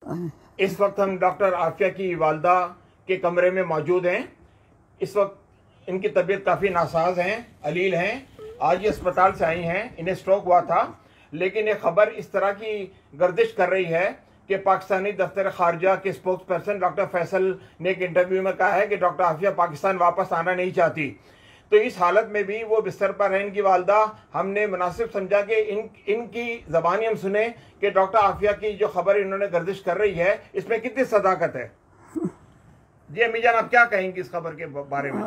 इस वक्त हम डॉक्टर आफिया की वालदा के कमरे में मौजूद हैं। इस वक्त इनकी तबीयत काफ़ी नासाज हैं, अलील हैं। आज ये अस्पताल से आई हैं, इन्हें स्ट्रोक हुआ था, लेकिन ये खबर इस तरह की गर्दिश कर रही है कि पाकिस्तानी दफ्तर खारजा के स्पोक्स पर्सन डॉक्टर फैसल ने एक इंटरव्यू में कहा है कि डॉक्टर आफिया पाकिस्तान वापस आना नहीं चाहती। तो इस हालत में भी वो बिस्तर पर है इनकी वालदा। हमने मुनासिब समझा कि इनकी ज़बानी हम सुने कि डॉक्टर आफिया की जो खबर इन्होंने गर्दिश कर रही है इसमें कितनी सदाकत है। जी अम्मी जान, आप क्या कहेंगी इस खबर के बारे में?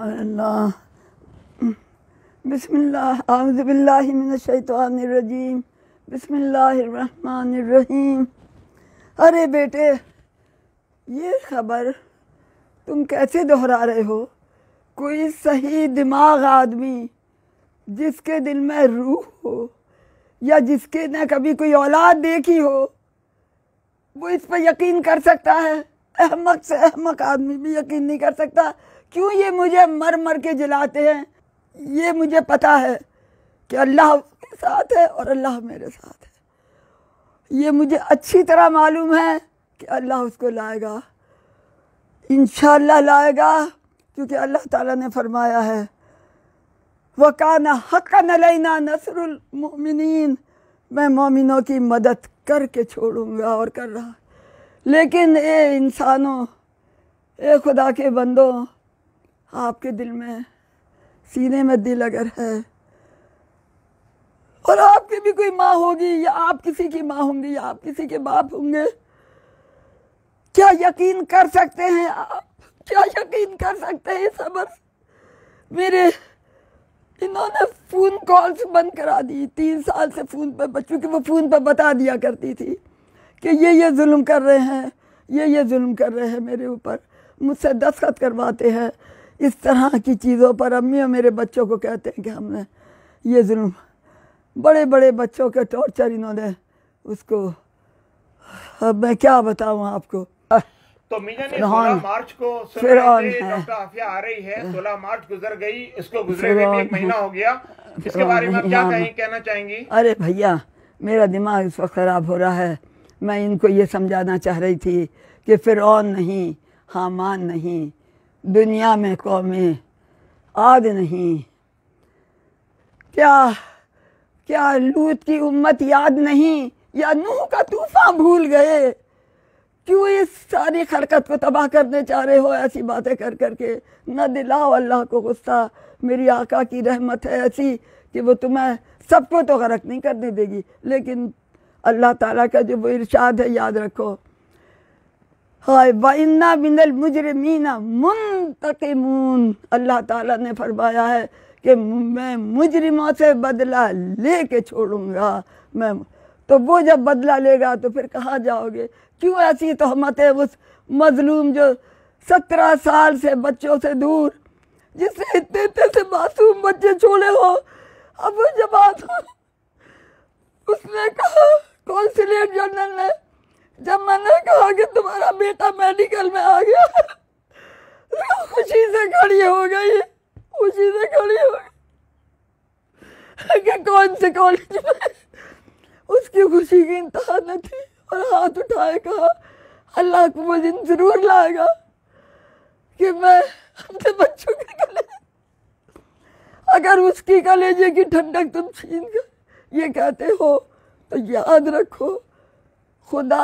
बिस्मिल्लाह आऊज़ु बिल्लाहि मिनश शैतानिर रजीम, बिस्मिल्लाहिर रहमानिर रहीम। अरे बेटे, ये खबर तुम कैसे दोहरा रहे हो? कोई सही दिमाग आदमी जिसके दिल में रूह हो या जिसके न कभी कोई औलाद देखी हो, वो इस पर यकीन कर सकता है? अहमक से अहमक आदमी भी यकीन नहीं कर सकता। क्यों ये मुझे मर मर के जलाते हैं? ये मुझे पता है कि अल्लाह उसके साथ है और अल्लाह मेरे साथ है। ये मुझे अच्छी तरह मालूम है कि अल्लाह उसको लाएगा, इंशाअल्लाह लाएगा, क्योंकि अल्लाह ताला ने फरमाया है वकाना हक़्क़न अलैना नस्रुल मुमिनीन, मैं मोमिनों की मदद करके छोड़ूंगा और कर रहा। लेकिन ए इंसानों, ए खुदा के बंदों, आपके दिल में, सीने में दिल अगर है और आपकी भी कोई माँ होगी या आप किसी की माँ होंगी या आप किसी के बाप होंगे, क्या यकीन कर सकते हैं आप? क्या यकीन कर सकते हैं? खबर मेरे इन्होंने फ़ोन कॉल्स बंद करा दी। 3 साल से फ़ोन पे, बच्चों की वो फ़ोन पे बता दिया करती थी कि ये जुल्म कर रहे हैं, ये जुल्म कर रहे हैं मेरे ऊपर। मुझसे दस्तखत करवाते हैं इस तरह की चीज़ों पर। अम्मी और मेरे बच्चों को कहते हैं कि हमने ये जुल्म, बड़े बड़े बच्चों के टॉर्चर इन्होंने उसको, अब मैं क्या बताऊँ आपको। तो मीजा ने 16 मार्च को डॉक्टर आफिया आ रही है, 16 मार्च गुजर गई, इसको गुजरे हुए भी 1 महीना हो गया। इसके बारे में आप क्या कहना चाहेंगी? अरे भैया, मेरा दिमाग इस वक्त ख़राब हो रहा है। मैं इनको ये समझाना चाह रही थी कि फिरौन नहीं, हामान नहीं, दुनिया में कौमें आद नहीं, क्या लूत की उम्मत याद नहीं, या नूह का तूफान भूल गए? क्यों इस सारी खरकत को तबाह करने चाह रहे हो ऐसी बातें कर करके? न दिलाओ अल्लाह को गुस्सा। मेरी आका की रहमत है ऐसी कि वो तुम्हें सबको तो गरक नहीं करने देगी, लेकिन अल्लाह ताला का जो वो इरशाद है याद रखो, हाय वइन्ना मिनल मुजरिमीना मुंतकिमून। अल्लाह ताला ने फरमाया है कि मैं मुजरिमों से बदला लेके छोड़ूंगा। मैं तो वो जब बदला लेगा तो फिर कहाँ जाओगे? क्यों ऐसी तहमतें उस मजलूम जो 17 साल से बच्चों से दूर, जिसने इतने इतने से मासूम बच्चे छोड़े हो, अब वो जब आता, उसने कहा कौंसिलियट जनरल ने, जब मैंने कहा कि तुम्हारा बेटा मेडिकल में आ गया, तो खुशी से खड़ी हो गई, खुशी से खड़ी हो गई कि कौन से कॉलेज में। उसकी खुशी की इंतहा न थी और हाथ उठाए कहा अल्लाह को वो दिन जरूर लाएगा कि मैं अपने बच्चों के कलेजे, अगर उसकी कलेजे की ठंडक तुम छीन कर ये कहते हो, तो याद रखो खुदा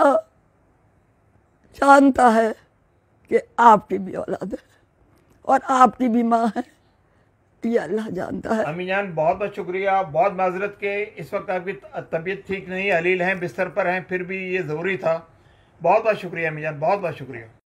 जानता है कि आपकी भी औलाद है और आपकी भी माँ है, ये अल्लाह जानता है। अम्मी जान, बहुत बहुत शुक्रिया। बहुत माजरत के इस वक्त आपकी तबीयत ठीक नहीं, अलील हैं, बिस्तर पर हैं, फिर भी ये ज़रूरी था। बहुत बहुत शुक्रिया अम्मी जान, बहुत बहुत शुक्रिया।